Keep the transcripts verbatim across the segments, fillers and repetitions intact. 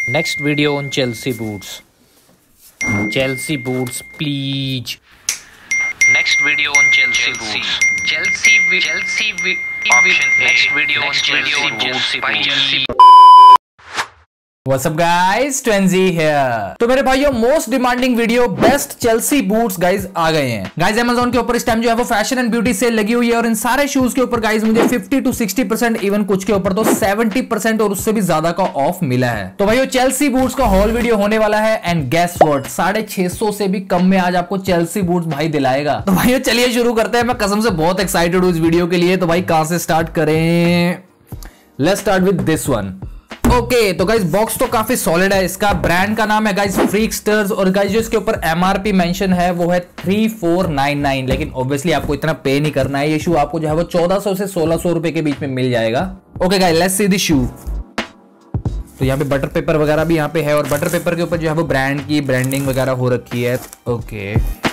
Next video on Chelsea boots. Chelsea boots, please. Next video on Chelsea, Chelsea boots. Chelsea, vi- Chelsea vi- option A. Next video on Chelsea boots by Chelsea. What's up guys, ट्वेंजी here। तो मेरे भाइयों most demanding video best Chelsea boots guys आ गए हैं। Guys Amazon के ऊपर इस time जो है वो फैशन एंड ब्यूटी सेल लगी हुई है और इन सारे शूज के ऊपर गाइज मुझे fifty to sixty percent even कुछ के ऊपर तो सेवेंटी परसेंट और उससे भी ज्यादा का ऑफ मिला है। तो भाइयों चेल्सी बूट्स का हॉल वीडियो होने वाला है एंड गेस व्हाट, साढ़े छह सौ से भी कम में आज आपको चेल्सी बूट्स भाई दिलाएगा। तो भाइयों चलिए शुरू करते हैं। मैं कसम से बहुत एक्साइटेड हूँ इस वीडियो के लिए। तो भाई कहां से स्टार्ट करें? Let's start with this one. Okay okay, तो गाइज बॉक्स तो काफी सॉलिड है। इसका ब्रांड का नाम है गाइज फ्रीकस्टर्स और गाइज जो इसके ऊपर एमआरपी मेंशन है वो है थ्री फोर नाइन नाइन, लेकिन ऑब्वियसली आपको इतना पे नहीं करना है। ये शू आपको जो है वो चौदह सौ से सोलह सौ रुपए के बीच में मिल जाएगा। Okay guys let's see the shoe. तो यहाँ पे बटर पेपर वगैरह भी यहाँ पे है और बटर पेपर के ऊपर जो है वो ब्रांड की ब्रांडिंग वगैरह हो रखी है। Okay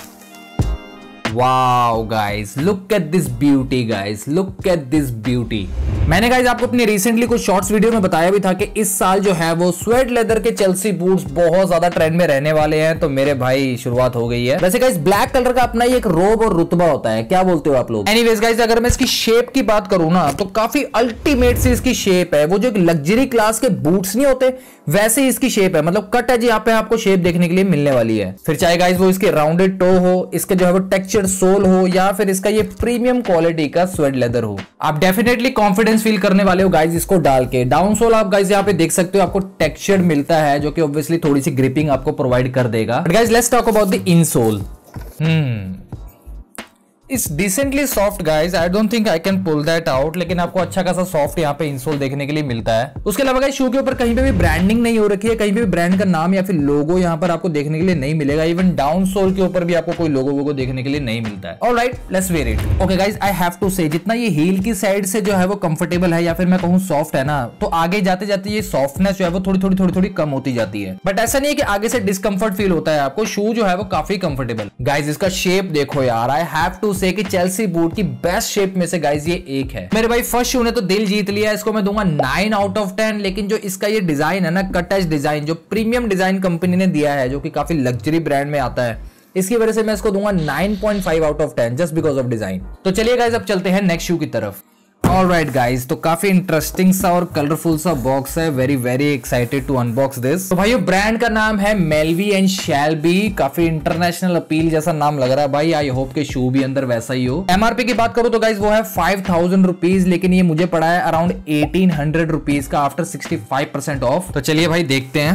wow guys, look at this beauty guys, look at this beauty. मैंने गाइस आपको अपनी रिसेंटली कुछ शॉर्ट्स वीडियो में बताया भी था कि इस साल जो है वो स्वेट लेदर के चेल्सी बूट्स बहुत ज्यादा ट्रेंड में रहने वाले हैं। तो मेरे भाई शुरुआत हो गई है। वैसे गाइस ब्लैक कलर का अपना ही एक रोब और रुतबा होता है, क्या बोलते हो आप लोग? एनीवेज गाइस अगर मैं इसकी शेप की बात करूं ना तो काफी अल्टीमेट सी इसकी शेप है। वो जो एक लग्जरी क्लास के बूट्स नहीं होते वैसे ही इसकी शेप है, मतलब कट एज यहाँ पे आपको शेप देखने के लिए मिलने वाली है। फिर चाहे गाइस वो इसके राउंडेड टो हो, इसके जो है वो टेक्सचर्ड सोल हो या फिर इसका ये प्रीमियम क्वालिटी का स्वेट लेदर हो, आप डेफिनेटली कॉन्फिडेंस फील करने वाले हो गाइस इसको डाल के। डाउन सोल आप गाइस यहाँ पे देख सकते हो, आपको टेक्सचर्ड मिलता है जो कि ऑब्वियसली थोड़ी सी ग्रिपिंग आपको प्रोवाइड कर देगा। But guys let's talk about the insole. Hmm it's decently soft guys, I don't think I can pull that out, लेकिन आपको अच्छा खासा सॉफ्ट यहाँ पे इंसोल देखने के लिए मिलता है। उसके अलावा गाइस शू के ऊपर कहीं पे भी ब्रांडिंग नहीं हो रखी है, कहीं पे भी ब्रांड का नाम या फिर लोगो यहाँ पर आपको देखने के लिए नहीं मिलेगा। इवन डाउन सोल के ऊपर भी आपको कोई लोगो वोगो देखने के लिए नहीं मिलता है। Alright let's wear it. Okay guys I have to say, जितना ये हील की साइड से जो है वो कंफर्टेबल है या फिर मैं कहूँ सॉफ्ट है ना, तो आगे जाते जाते ये सॉफ्टनेस जो है वो थोड़ी थोड़ी थोड़ी थोड़ी कम होती जाती है। बट ऐसा नहीं है कि आगे से डिस्कंफर्ट फील होता है आपको, शू जो है वो काफी कंफर्टेबल। गाइस इसका शेप देखो यार, आई हैव टू से कि चेल्सी बूट की बेस्ट शेप में से गाइस ये एक है। मेरे भाई फर्स्ट शू ने तो दिल जीत लिया, इसको मैं दूंगा नाइन आउट ऑफ टेन। लेकिन जो इसका ये डिजाइन है ना, कट एज डिजाइन, जो प्रीमियम डिजाइन कंपनी ने दिया है, जो कि काफी लग्जरी ब्रांड में आता है, इसकी वजह से मैं इसको दूंगा nine point five out of ten just because of design. तो चलिए गाइस अब चलते हैं नेक्स्ट शू की तरफ। ऑलराइट गाइस, तो काफी इंटरेस्टिंग सा और कलरफुल सा बॉक्स है। Very very excited to unbox this. तो भाइयों ब्रांड का नाम है मेलवी एंड शैल्बी, काफी इंटरनेशनल अपील जैसा नाम लग रहा है भाई। आई होप के शू भी अंदर वैसा ही हो। एमआरपी की बात करूं तो गाइस वो है फाइव थाउजेंड रुपीज, लेकिन ये मुझे पड़ा है अराउंड एटीन हंड्रेड रुपीज का after sixty five percent off. तो चलिए भाई देखते हैं।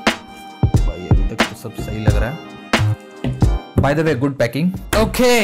भाई अभी तक तो सब सही लग रहा है। By the way good packing. Okay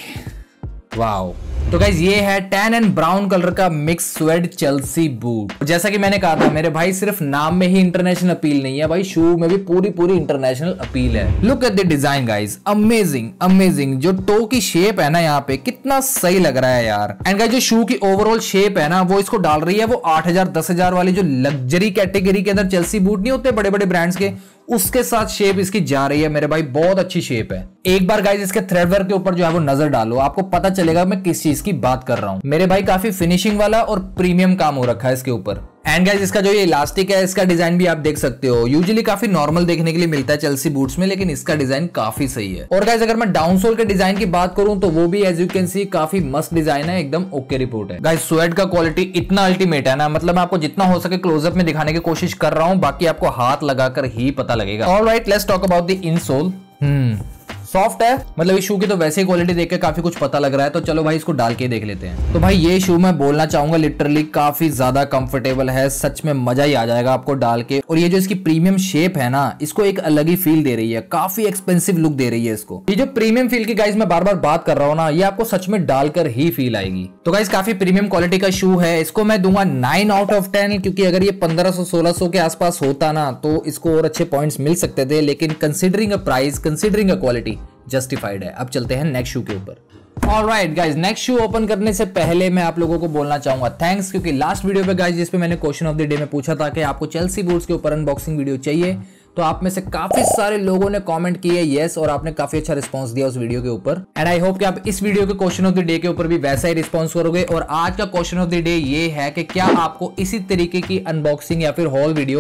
wow, तो गाइज ये है टैन एंड ब्राउन कलर का मिक्स स्वेड चेल्सी बूट। जैसा कि मैंने कहा था मेरे भाई, सिर्फ नाम में ही इंटरनेशनल अपील नहीं है भाई, शू में भी पूरी पूरी इंटरनेशनल अपील है। Look at the design guys, amazing amazing. जो टो की शेप है ना यहाँ पे, कितना सही लग रहा है यार। एंड गाइज जो शू की ओवरऑल शेप है ना, वो इसको डाल रही है वो आठ हजार दस हजार वाली जो लग्जरी कैटेगरी के अंदर चेल्सी बूट नहीं होते बड़े बड़े ब्रांड्स के, उसके साथ शेप इसकी जा रही है मेरे भाई। बहुत अच्छी शेप है। एक बार गाइस इसके थ्रेडवर्क के ऊपर जो है वो नजर डालो, आपको पता चलेगा मैं किस चीज की बात कर रहा हूं। मेरे भाई काफी फिनिशिंग वाला और प्रीमियम काम हो रखा है इसके ऊपर। एंड गाइस इसका जो ये इलास्टिक है, इसका डिजाइन भी आप देख सकते हो। यूजुअली काफी नॉर्मल देखने के लिए मिलता है चेल्सी बूट्स में, लेकिन इसका डिजाइन काफी सही है। और गाइस अगर मैं डाउन सोल के डिजाइन की बात करूं तो वो भी एज यू कैन सी काफी मस्त डिजाइन है, एकदम ओके रिपोर्ट है। गाइस स्वेट का क्वालिटी इतना अल्टीमेट है ना, मतलब मैं आपको जितना हो सके क्लोजअप में दिखाने की कोशिश कर रहा हूं, बाकी आपको हाथ लगाकर ही पता लगेगा। Alright let's talk about the insole. Hmm soft है, मतलब इस शू की तो वैसे ही क्वालिटी देख के काफी कुछ पता लग रहा है। तो चलो भाई इसको डाल के देख लेते हैं। तो भाई ये शू मैं बोलना चाहूंगा लिटरली काफी ज्यादा कंफर्टेबल है, सच में मजा ही आ जाएगा आपको डाल के। और ये जो इसकी प्रीमियम शेप है ना, इसको एक अलग ही फील दे रही है, काफी एक्सपेंसिव लुक दे रही है इसको। ये जो प्रीमियम फील की गाइस मैं बार बार बात कर रहा हूँ ना, ये आपको सच में डालकर ही फील आएगी। तो गाइस काफी प्रीमियम क्वालिटी का शू है, इसको मैं दूंगा नाइन आउट ऑफ टेन, क्योंकि अगर ये पंद्रह सौ सोलह सौ के आसपास होता ना तो इसको और अच्छे पॉइंट्स मिल सकते थे, लेकिन considering a price, considering a quality, justified है। अब चलते हैं नेक्स्ट शू के ऊपर। Alright guys, next shoe open करने से पहले मैं आप लोगों को बोलना चाहूंगा थैंक्स, क्योंकि लास्ट वीडियो पे गाइस जिस पे मैंने क्वेश्चन ऑफ द डे में पूछा था कि आपको चेल्सी बूट्स के ऊपर अनबॉक्सिंग वीडियो चाहिए, तो आप में से काफी सारे लोगों ने कमेंट किए यस, और आपने काफी अच्छा रिस्पांस दिया उस वीडियो के ऊपर। एंड आई होप कि आप इस वीडियो के क्वेश्चन ऑफ द डे के ऊपर भी वैसा ही रिस्पांस करोगे। और आज का क्वेश्चन ऑफ द डे ये है कि क्या आपको इसी तरीके की अनबॉक्सिंग या फिर हॉल वीडियो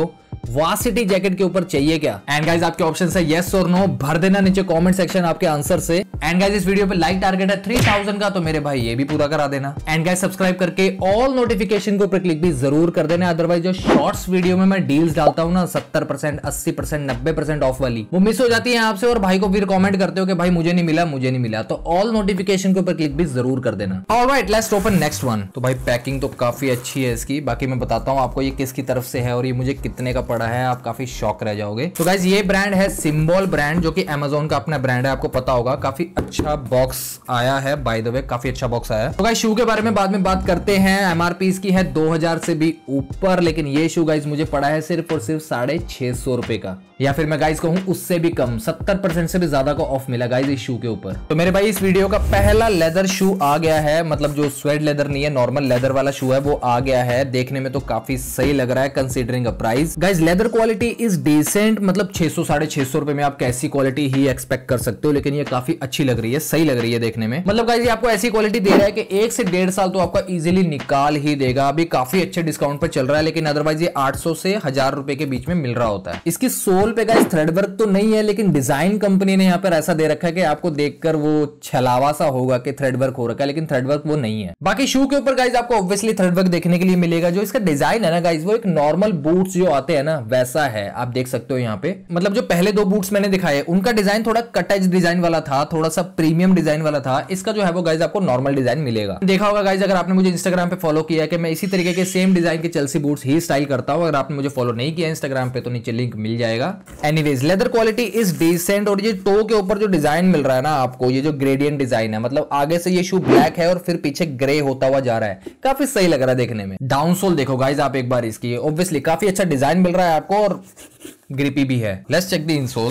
वासिटी जैकेट के ऊपर चाहिए क्या? एंड गाइज आपके ऑप्शन है येस और नो, भर देना नीचे कमेंट सेक्शन आपके आंसर से। एंड गाइज इस वीडियो पे लाइक टारगेट है थ्री थाउजेंड का, तो मेरे भाई ये भी पूरा करा देना। एंड गाइज सब्सक्राइब करके ऑल नोटिफिकेशन के ऊपर क्लिक भी जरूर कर देना। अदरवाइज जो शॉर्ट्स वीडियो में मैं डील्स डालता हूँ ना सत्तर परसेंट अस्सी परसेंट नब्बे परसेंट ऑफ वाली, वो मिस हो जाती है आपसे और भाई को फिर कमेंट करते हो कि भाई मुझे नहीं मिला मुझे नहीं मिला। तो ऑल नोटिफिकेशन के ऊपर क्लिक भी जरूर कर देना। Alright let's open next one. तो भाई पैकिंग तो काफी अच्छी है इसकी, बाकी मैं बताता हूँ आपको ये किसकी तरफ से है और ये मुझे कितने का पड़ा है, आप काफी शॉक रह जाओगे। तो गाइज ये ब्रांड है सिंबल ब्रांड, जो कि अमेजोन का अपना ब्रांड है, आपको पता होगा। काफी अच्छा बॉक्स आया है, बाय द वे काफी अच्छा बॉक्स आया है। तो गाइज शू के बारे में बाद में बात करते हैं। एमआरपी इसकी है दो हजार से भी ऊपर, लेकिन ये शू गाइज मुझे पड़ा है सिर्फ और सिर्फ साढ़े छह सौ रुपए का, या फिर मैं गाइज कहूँ उससे भी कम, सत्तर परसेंट से भी ज्यादा का ऑफ मिला गाइज इस शू के ऊपर। तो मेरे भाई इस वीडियो का पहला लेदर शू आ गया है, मतलब जो स्वेड लेदर नहीं है नॉर्मल लेदर वाला शू है वो आ गया है। देखने में तो काफी सही लग रहा है considering a price. Guys leather quality is decent, मतलब छह सौ साढ़े छह सौ रुपए में आप कैसी क्वालिटी ही एक्सपेक्ट कर सकते हो, लेकिन ये काफी अच्छी लग रही है, सही लग रही है देखने में। मतलब गाइज ये आपको ऐसी क्वालिटी दे रहा है कि एक से डेढ़ साल तो आपका इजीली निकाल ही देगा। अभी काफी अच्छे डिस्काउंट पर चल रहा है, लेकिन अदरवाइज ये आठ सौ से हजार रुपए के बीच में मिल रहा होता है। इसकी सोल पे गाइज थ्रेड वर्क तो नहीं है, लेकिन डिजाइन कंपनी ने यहाँ पर ऐसा दे रखा है कि आपको देखकर वो छलावा सा होगा कि थ्रेड वर्क हो रखा है, लेकिन थ्रेड वर्क वो नहीं है। बाकी शू के ऊपर गाइज आपको ऑब्वियसली थ्रेड वर्क देखने के लिए मिलेगा। जो इसका डिजाइन है ना गाइज वो एक नॉर्मल बूट्स जो आते हैं ना वैसा है, आप देख सकते हो यहाँ पे। मतलब जो पहले दो बूट्स मैंने दिखाए उनका डिजाइन थोड़ा कट एज डिजाइन वाला था, थोड़ा सा प्रीमियम डिजाइन वाला था। इसका जो है वो गाइज आपको नॉर्मल डिजाइन मिलेगा। देखा होगा गाइज अगर आपने मुझे इंस्टाग्राम पे फॉलो किया कि मैं इसी तरीके के सेम डिजाइन के चेल्सी बूट्स ही स्टाइल करता हूं। अगर आपने मुझे फॉलो नहीं किया इंस्टाग्राम पे तो नीचे लिंक मिल जाएगा। Anyways leather quality is decent, और ये टो के ऊपर जो डिजाइन मिल रहा है ना आपको, ये जो ग्रेडियंट डिजाइन है, मतलब आगे से ये शू ब्लैक है और फिर पीछे ग्रे होता हुआ जा रहा है, काफी सही लग रहा है देखने में। डाउन सोल देखो गाइज आप एक बार इसकी, ऑब्वियसली काफी अच्छा डिजाइन मिल रहा है आपको और ग्रिपी भी है। Let's check the insole.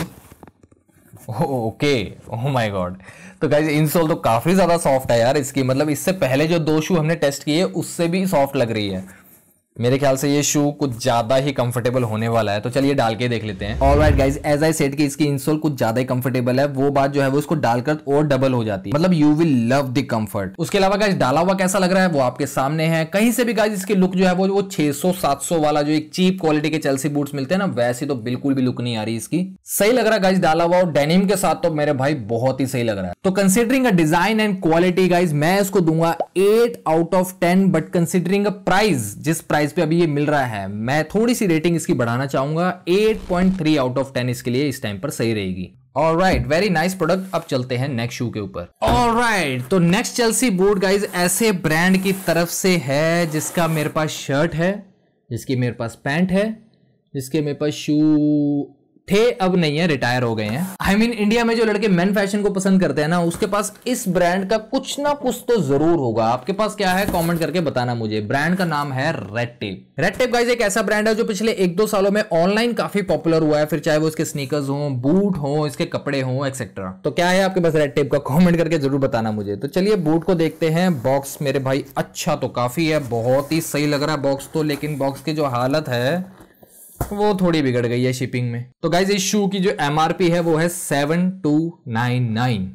Okay oh my god, तो गाइज इनसोल तो काफी ज्यादा सॉफ्ट है यार इसकी, मतलब इससे पहले जो दो शू हमने टेस्ट किए उससे भी सॉफ्ट लग रही है। मेरे ख्याल से ये शू कुछ ज्यादा ही कंफर्टेबल होने वाला है, तो चलिए डाल के देख लेते हैं। Alright guys as I said कि इसकी इंसोल कुछ ज्यादा ही कंफर्टेबल है, वो बात जो है वो इसको डालकर और डबल हो जाती है, मतलब you will love the comfort. उसके अलावा गाइज डाला हुआ कैसा लग रहा है वो आपके सामने है। कहीं से भी गाइज इसकी लुक जो है वो वो छह सौ सात सौ वाला जो एक चीप क्वालिटी के चेल्सी बूट्स मिलते हैं ना, वैसी तो बिल्कुल भी लुक नहीं आ रही इसकी। सही लग रहा है गाइज डाला हुआ, और डेनिम के साथ तो मेरे भाई बहुत ही सही लग रहा है। तो considering a design and quality guys मैं इसको दूंगा eight out of ten, but considering a price, जिस प्राइस पे अभी ये मिल रहा है है मैं थोड़ी सी रेटिंग इसकी बढ़ाना चाहूंगा। Eight point three out of ten इसके लिए इस टाइम पर सही रहेगी। Alright very nice product. अब चलते हैं नेक्स्ट शू के ऊपर। ऑलराइट तो नेक्स्ट चेल्सी बूट गाइज ऐसे ब्रांड की तरफ से है जिसका मेरे पास शर्ट है, जिसकी मेरे पास पैंट है, जिसके मेरे पास शू थे, अब नहीं है, रिटायर हो गए हैं। आई मीन इंडिया में जो लड़के मेन फैशन को पसंद करते हैं ना उसके पास इस ब्रांड का कुछ ना कुछ तो जरूर होगा। आपके पास क्या है कमेंट करके बताना मुझे। ब्रांड का नाम है Red Tape. Red Tape guys एक ऐसा ब्रांड है जो पिछले एक दो सालों में ऑनलाइन काफी पॉपुलर हुआ है, फिर चाहे वो इसके स्नीकर्स हो, बूट हो, इसके कपड़े हो एक्सेट्रा। तो क्या है आपके पास रेड टेप का, कॉमेंट करके जरूर बताना मुझे। तो चलिए बूट को देखते हैं। बॉक्स मेरे भाई अच्छा तो काफी है, बहुत ही सही लग रहा है बॉक्स तो, लेकिन बॉक्स की जो हालत है वो थोड़ी बिगड़ गई है शिपिंग में। तो गाइज इस शू की जो एमआरपी है वो है seven two nine nine,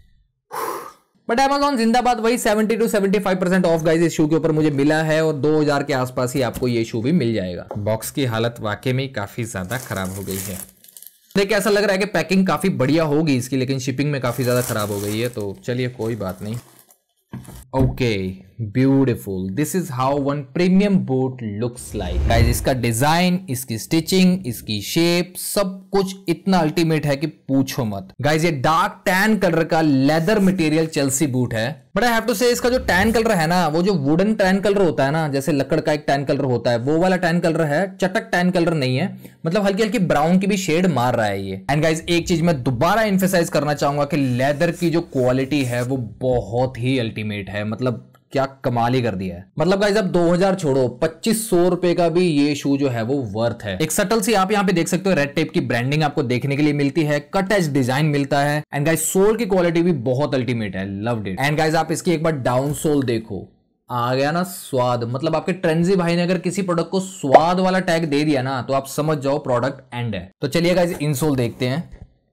but Amazon जिंदाबाद, वही seventy two seventy five percent off guys इस शू के ऊपर मुझे मिला है, और दो हजार के आसपास ही आपको ये शू भी मिल जाएगा। बॉक्स की हालत वाकई में काफी ज्यादा खराब हो गई है। देखिए ऐसा लग रहा है कि पैकिंग काफी बढ़िया होगी इसकी, लेकिन शिपिंग में काफी ज्यादा खराब हो गई है। तो चलिए कोई बात नहीं। Okay beautiful, this is how one premium boot looks like guys. इसका डिजाइन, इसकी स्टिचिंग, इसकी शेप, सब कुछ इतना अल्टीमेट है कि पूछो मत गाइस। ये डार्क टैन कलर का लेदर मटेरियल चेल्सी बूट है, but I have to say इसका जो टैन कलर है ना, वो जो वुडन टैन कलर होता है ना, जैसे लकड़ का एक टैन कलर होता है, वो वाला टैन कलर है, चटक टैन कलर नहीं है, मतलब हल्की हल्की ब्राउन की भी शेड मार रहा है ये। एंड गाइस एक चीज मैं दोबारा एम्फेसाइज करना चाहूंगा कि लेदर की जो क्वालिटी है वो बहुत ही अल्टीमेट है, मतलब क्या कमाल ही कर दिया है। मतलब गाइस अब दो हजार छोड़ो, पच्चीस सौ रुपए का भी ये शू जो है वो वर्थ है। एक सटल सी आप यहाँ पे देख सकते हो रेड टेप की ब्रांडिंग आपको देखने के लिए मिलती है, कट एज डिजाइन मिलता है, एंड गाइस सोल की क्वालिटी भी बहुत अल्टीमेट है, लव्ड इट। एंड गाइस आप इसकी एक बार डाउन सोल देखो, आ गया ना स्वाद। मतलब आपके ट्रेंजी भाई ने अगर किसी प्रोडक्ट को स्वाद वाला टैग दे दिया ना तो आप समझ जाओ प्रोडक्ट एंड है। तो चलिए गाइस इंसोल देखते हैं।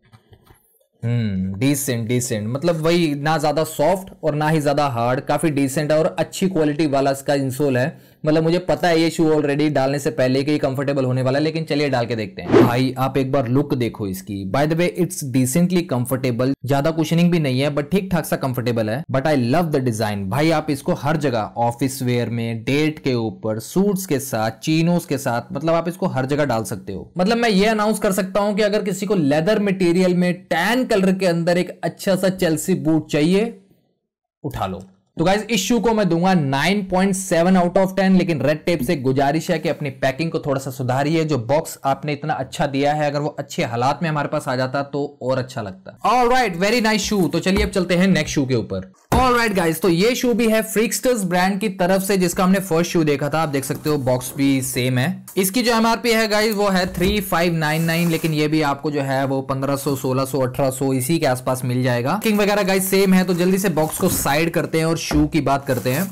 हम्म डिसेंट डिसेंट, मतलब वही ना ज्यादा सॉफ्ट और ना ही ज्यादा हार्ड, काफी डिसेंट है और अच्छी क्वालिटी वाला इसका इंसोल है। मतलब मुझे पता है ये शू ऑलरेडी डालने से पहले कि कंफर्टेबल होने वाला है, लेकिन चलिए डाल के देखते हैं। भाई आप एक बार लुक देखो इसकी। By the way it's decently comfortable, ज्यादा कुशनिंग भी नहीं है बट ठीक ठाक सा कंफर्टेबल है। But I love the design. भाई आप इसको हर जगह, ऑफिस वेयर में, डेट के ऊपर, सूट्स के साथ, चीनोस के साथ, मतलब आप इसको हर जगह डाल सकते हो। मतलब मैं ये अनाउंस कर सकता हूं कि अगर किसी को लेदर मटेरियल में टैन कलर के अंदर एक अच्छा सा चेल्सी बूट चाहिए, उठा लो। तो गाइज इस शू को मैं दूंगा nine point seven out of ten. लेकिन रेड टेप से गुजारिश है कि अपनी पैकिंग को थोड़ा सा सुधारिए। जो बॉक्स आपने इतना अच्छा दिया है, अगर वो अच्छे हालात में हमारे पास आ जाता तो और अच्छा लगता। Alright, very nice shoe. तो चलिए अब चलते हैं नेक्स्ट शू के ऊपर। ऑलराइट गाइज, तो ये शू भी है फ्रीक्स्टर्स ब्रांड की तरफ से, जिसका हमने फर्स्ट शू देखा था। आप देख सकते हो बॉक्स भी सेम है। इसकी जो एमआरपी है गाइज वो है थ्री फाइव नाइन नाइन, लेकिन ये भी आपको जो है वो पंद्रह सौ, सोलह सौ, अठारह सौ इसी के आसपास मिल जाएगा। किंग वगैरह गाइज सेम है। तो जल्दी से बॉक्स को साइड करते हैं और शू की बात करते हैं।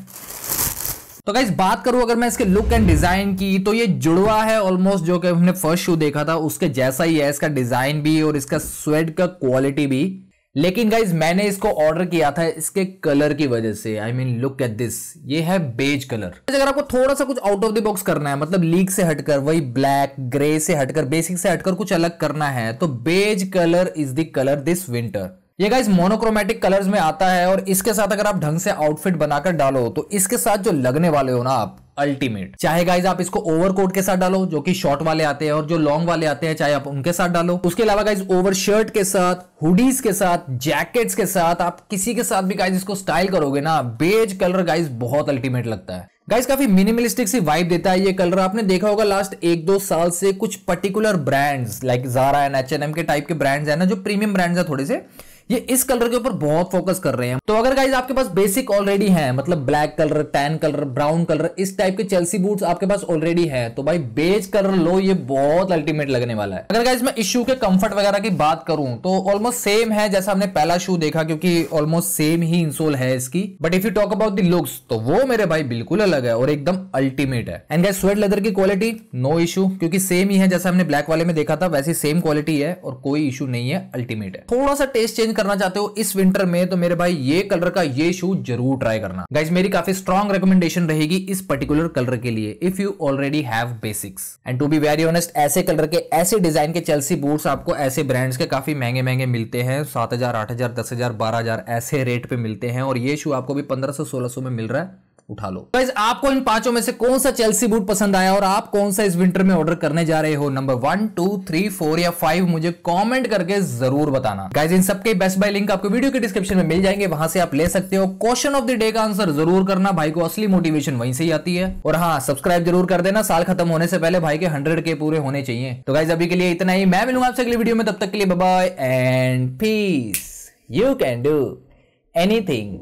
तो गाइस बात करूं अगर मैं इसके लुक एंड डिजाइन की, तो ये जुड़वा है ऑलमोस्ट जो कि हमने फर्स्ट शू देखा था उसके जैसा ही है। इसका डिजाइन भी और इसका स्वेट का क्वालिटी भी। लेकिन गाइज मैंने इसको ऑर्डर किया था इसके कलर की वजह से। I mean look at this, ये है बेज कलर। अगर आपको थोड़ा सा कुछ आउट ऑफ द बॉक्स करना है, मतलब लीक से हटकर, वही ब्लैक ग्रे से हटकर, बेसिक से हटकर कुछ अलग करना है, तो beige colour is the colour this winter. ये गाइस मोनोक्रोमेटिक कलर्स में आता है और इसके साथ अगर आप ढंग से आउटफिट बनाकर डालो तो इसके साथ जो लगने वाले हो ना आप, अल्टीमेट। चाहे गाइस आप इसको ओवरकोट के साथ डालो जो कि शॉर्ट वाले आते हैं, और जो लॉन्ग वाले आते हैं चाहे आप उनके साथ डालो। उसके अलावा गाइस ओवर शर्ट के साथ, हुडीज के साथ, जैकेट्स के साथ, आप किसी के साथ भी गाइस इसको स्टाइल करोगे ना, बेज कलर गाइस बहुत अल्टीमेट लगता है। गाइस काफी मिनिमलिस्टिक सी वाइब देता है ये कलर। आपने देखा होगा लास्ट एक दो साल से कुछ particular brands like Zara and H and M के टाइप के ब्रांड्स है ना, जो प्रीमियम ब्रांड्स है थोड़े से, ये इस कलर के ऊपर बहुत फोकस कर रहे हैं। तो अगर गाइज आपके पास बेसिक ऑलरेडी है, मतलब black colour, tan colour, brown colour, इस टाइप के चेल्सी बूट्स आपके पास ऑलरेडी है, तो भाई बेज कलर लो, ये बहुत अल्टीमेट लगने वाला है। अगर गाइज मैं इस शू के कंफर्ट वगैरह की बात करूं तो ऑलमोस्ट सेम है जैसा हमने पहला शू देखा, क्योंकि ऑलमोस्ट सेम ही इंसोल है इसकी। But if you talk about the looks तो वो मेरे भाई बिल्कुल अलग है और एकदम अल्टीमेट है। एंड गाइज स्वेट लेदर की क्वालिटी नो इशू, क्योंकि सेम ही है जैसा हमने ब्लैक वाले में देखा था, वैसी सेम क्वालिटी है और कोई इशू नहीं है, अल्टीमेट है। थोड़ा सा टेस्ट चेंज करना चाहते हो इस विंटर में तो मेरे भाई ये कलर का ये शू जरूर ट्राई करना। गाइस मेरी काफी स्ट्रॉन्ग रिकमेंडेशन रहेगी इस पर्टिकुलर कलर के लिए, if you already have basics. And to be very honest, ऐसे कलर के, ऐसे डिजाइन के चेल्सी बूट्स आपको ऐसे ब्रांड्स के काफी महंगे महंगे मिलते हैं। सात हजार, आठ हजार, दस हजार, बारह हजार ऐसे रेट पे मिलते हैं, और ये शू आपको भी पंद्रह सौ, सोलह सौ में मिल रहा है। उठा लो। गाइस आपको इन पांचों में से कौन सा चेल्सी बूट पसंद आया और आप कौन सा इस विंटर में ऑर्डर करने जा रहे हो? Number one, two, three, four या फाइव मुझे कमेंट करके जरूर बताना। गाइस इन सबके बेस्ट बाय लिंक आपको वीडियो के डिस्क्रिप्शन में मिल जाएंगे, वहां से आप ले सकते हो। क्वेश्चन ऑफ द डे का आंसर जरूर करना, भाई को असली मोटिवेशन वहीं से ही आती है। और हाँ, सब्सक्राइब जरूर कर देना, साल खत्म होने से पहले भाई के हंड्रेड के पूरे होने चाहिए। तो गाइस अभी के लिए इतना ही, मैं मिलूंगा आपसे अगली वीडियो में, तब तक के लिए bye bye and peace. You can do anything.